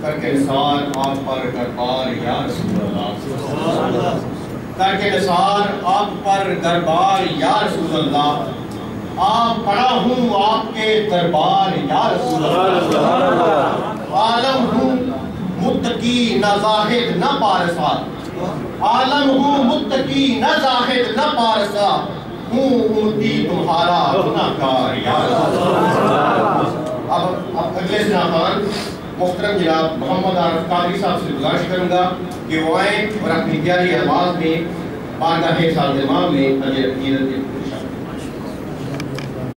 करके निसार आप पर दरबार या रसूल अल्लाह, करके निसार आप पर दरबार या रसूल अल्लाह, आप पड़ा हूँ आपके दरबार या रसूल अल्लाह। आलम हूँ मुत्तकी न ज़ाहिद न पारसा, आलम हूँ मुत्तकी न ज़ाहिद न पारसा, हूँ उम्मती तुम्हारा गुनाहगार या रसूल अल्लाह। अब अगले जनाबान मोहतरम जनाब मोहम्मद आरिफ कादरी साहब से गुजारिश करूँगा कि वो आए और अपनी प्यारी आवाज़ में बारगाह साज़ इमाम में